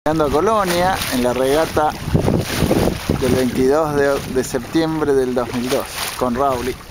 Llegando a Colonia en la regata del 22 de septiembre del 2002 con Rauli.